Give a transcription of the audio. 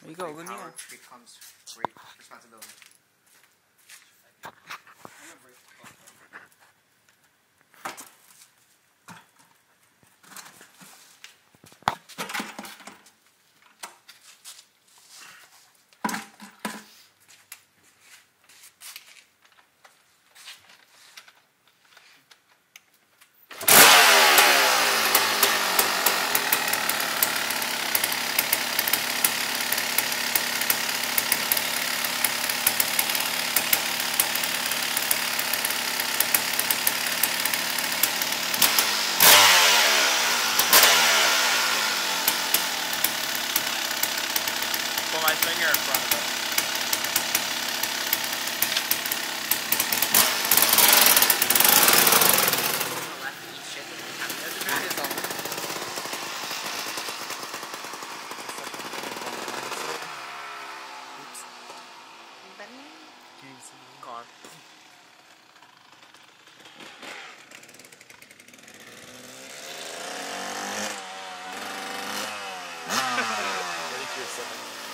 There you go, Great let me power know. becomes great responsibility. Put my finger in front of it. Gone. Ready for a second.